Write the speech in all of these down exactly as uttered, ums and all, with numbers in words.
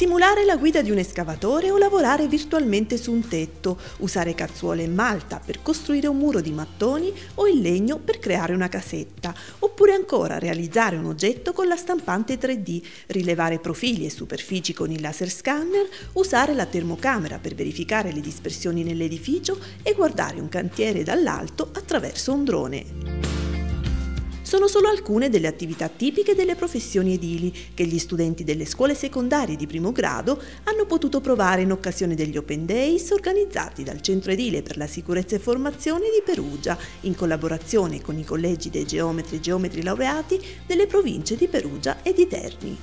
Simulare la guida di un escavatore o lavorare virtualmente su un tetto, usare cazzuole e malta per costruire un muro di mattoni o il legno per creare una casetta, oppure ancora realizzare un oggetto con la stampante tre D, rilevare profili e superfici con il laser scanner, usare la termocamera per verificare le dispersioni nell'edificio e guardare un cantiere dall'alto attraverso un drone. Sono solo alcune delle attività tipiche delle professioni edili che gli studenti delle scuole secondarie di primo grado hanno potuto provare in occasione degli Open Days organizzati dal Centro Edile per la Sicurezza e Formazione di Perugia, in collaborazione con i collegi dei geometri e geometri laureati delle province di Perugia e di Terni.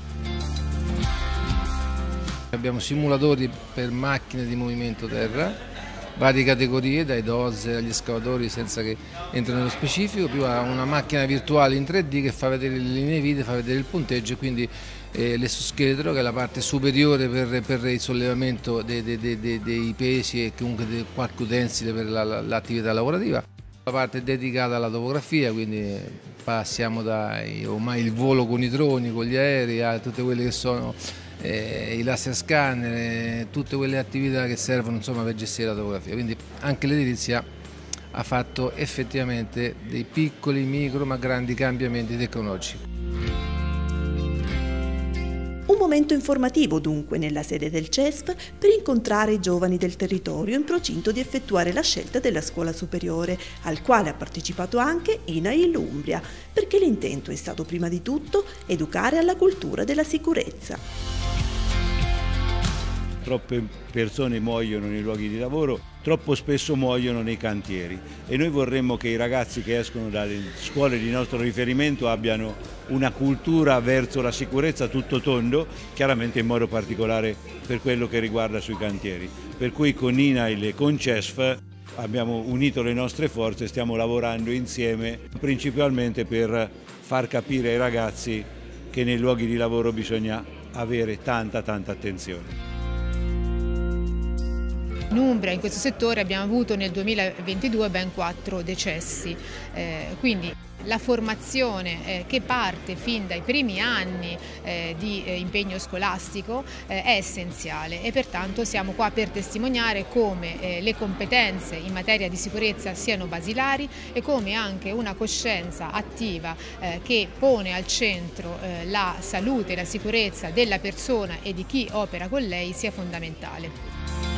Abbiamo simulatori per macchine di movimento terra, varie categorie, dai dozer agli escavatori senza che entrino nello specifico, più a una macchina virtuale in tre D che fa vedere le linee vite, fa vedere il punteggio e quindi eh, l'esoscheletro, che è la parte superiore per, per il sollevamento dei, dei, dei, dei pesi e comunque di qualche utensile per l'attività lavorativa. La parte dedicata alla topografia, quindi passiamo da ormai il volo con i droni, con gli aerei, a tutte quelle che sono Eh, i laser scanner, eh, tutte quelle attività che servono insomma, per gestire la topografia. Quindi anche l'edilizia ha fatto effettivamente dei piccoli, micro ma grandi cambiamenti tecnologici. Un momento informativo dunque nella sede del C E S P per incontrare i giovani del territorio in procinto di effettuare la scelta della scuola superiore, al quale ha partecipato anche I N A I Umbria, perché l'intento è stato prima di tutto educare alla cultura della sicurezza. Troppe persone muoiono nei luoghi di lavoro, troppo spesso muoiono nei cantieri e noi vorremmo che i ragazzi che escono dalle scuole di nostro riferimento abbiano una cultura verso la sicurezza tutto tondo, chiaramente in modo particolare per quello che riguarda sui cantieri. Per cui con I N A I L e con C E S F abbiamo unito le nostre forze e stiamo lavorando insieme principalmente per far capire ai ragazzi che nei luoghi di lavoro bisogna avere tanta tanta attenzione. In Umbria, in questo settore, abbiamo avuto nel duemilaventidue ben quattro decessi, eh, quindi la formazione eh, che parte fin dai primi anni eh, di eh, impegno scolastico eh, è essenziale e pertanto siamo qua per testimoniare come eh, le competenze in materia di sicurezza siano basilari e come anche una coscienza attiva eh, che pone al centro eh, la salute e la sicurezza della persona e di chi opera con lei sia fondamentale.